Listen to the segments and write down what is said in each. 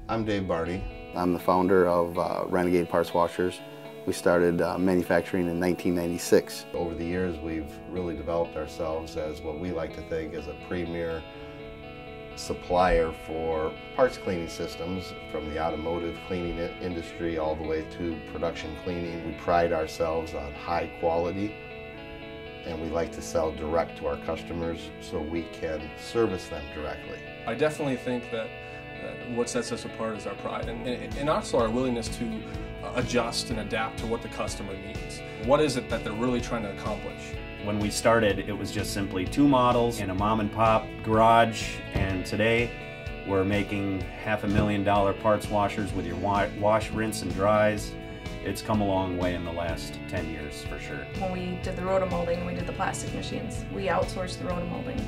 I'm Dave Barney. I'm the founder of Renegade Parts Washers. We started manufacturing in 1996. Over the years, we've really developed ourselves as what we like to think as a premier supplier for parts cleaning systems, from the automotive cleaning industry all the way to production cleaning. We pride ourselves on high quality, and we like to sell direct to our customers so we can service them directly. I definitely think that what sets us apart is our pride and also our willingness to adjust and adapt to what the customer needs. What is it that they're really trying to accomplish? When we started, it was just simply 2 models in a mom and pop garage, and today we're making $500,000 parts washers with your wash, rinse, and dries. It's come a long way in the last 10 years for sure. When we did the rotomolding and we did the plastic machines, we outsourced the rotomolding.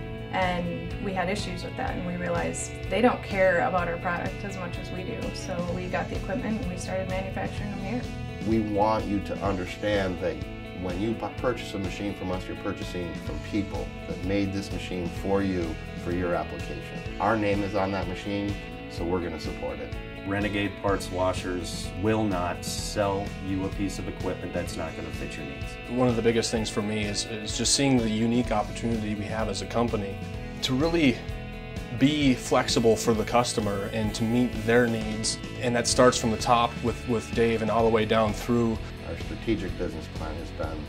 And we had issues with that, and we realized they don't care about our product as much as we do. So we got the equipment and we started manufacturing them here. We want you to understand that when you purchase a machine from us, you're purchasing from people that made this machine for you, for your application. Our name is on that machine, so we're going to support it. Renegade Parts Washers will not sell you a piece of equipment that's not going to fit your needs. One of the biggest things for me is just seeing the unique opportunity we have as a company to really be flexible for the customer and to meet their needs. And that starts from the top with Dave and all the way down through. Our strategic business plan has been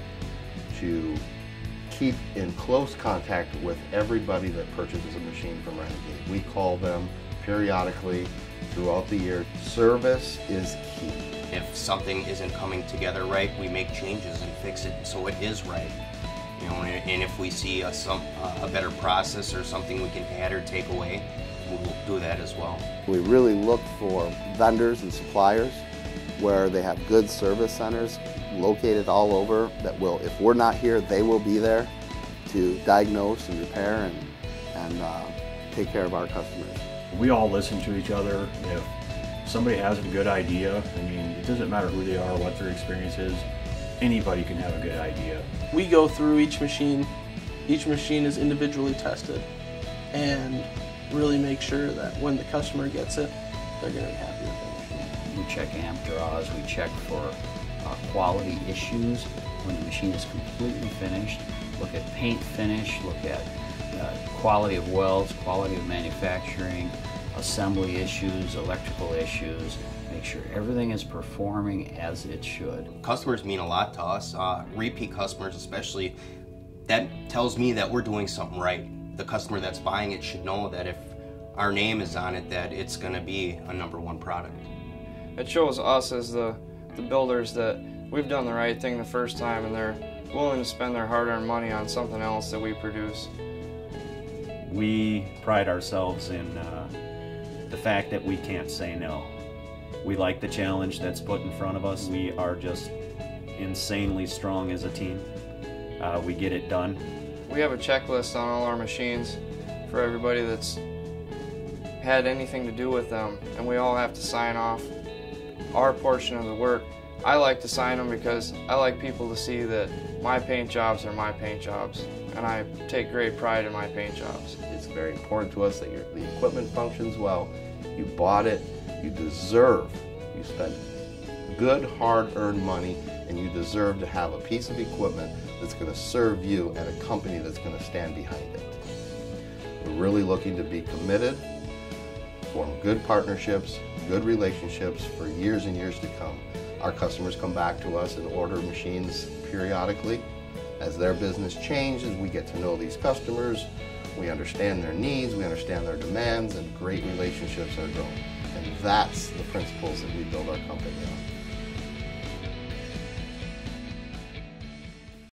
to keep in close contact with everybody that purchases a machine from Renegade. We call them periodically throughout the year. Service is key. If something isn't coming together right, we make changes and fix it so it is right. You know, and if we see a better process or something we can add or take away, we'll do that as well. We really look for vendors and suppliers where they have good service centers located all over that will, if we're not here, they will be there to diagnose and repair and take care of our customers. We all listen to each other. If somebody has a good idea, I mean, it doesn't matter who they are, what their experience is, anybody can have a good idea. We go through each machine. Each machine is individually tested and really make sure that when the customer gets it, they're going to be happy with the machine. We check amp draws, we check for quality issues when the machine is completely finished, look at paint finish, look at quality of welds, quality of manufacturing, assembly issues, electrical issues, make sure everything is performing as it should. Customers mean a lot to us, repeat customers especially. That tells me that we're doing something right. The customer that's buying it should know that if our name is on it, that it's going to be a #1 product. It shows us as the builders that we've done the right thing the first time, and they're willing to spend their hard-earned money on something else that we produce. We pride ourselves in the fact that we can't say no. We like the challenge that's put in front of us. We are just insanely strong as a team. We get it done. We have a checklist on all our machines for everybody that's had anything to do with them, and we all have to sign off our portion of the work. I like to sign them because I like people to see that my paint jobs are my paint jobs, and I take great pride in my paint jobs. It's very important to us that the equipment functions well. You bought it, you deserve, you spent good hard-earned money, and you deserve to have a piece of equipment that's going to serve you and a company that's going to stand behind it. We're really looking to be committed, form good partnerships, good relationships for years and years to come. Our customers come back to us and order machines periodically. As their business changes, we get to know these customers, we understand their needs, we understand their demands, and great relationships are grown. And that's the principles that we build our company on.